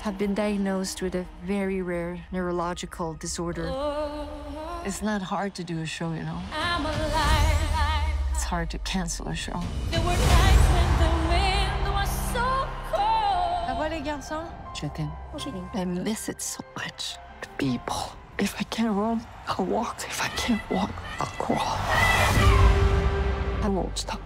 have been diagnosed with a very rare neurological disorder. It's not hard to do a show, you know. It's hard to cancel a show. Ça va, les garçons? Je t'aime. I miss it so much. The people. If I can't run, I'll walk. If I can't walk, I'll crawl. I won't stop.